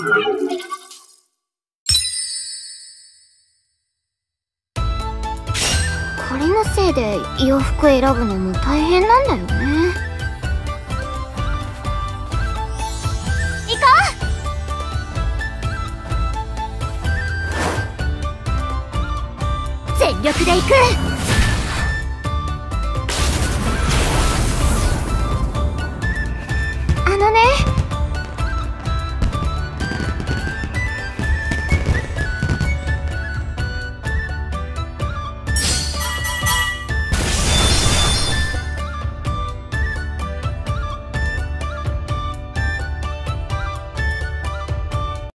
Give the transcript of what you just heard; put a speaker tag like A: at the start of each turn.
A: これのせいで洋服選ぶのも大変なんだよね。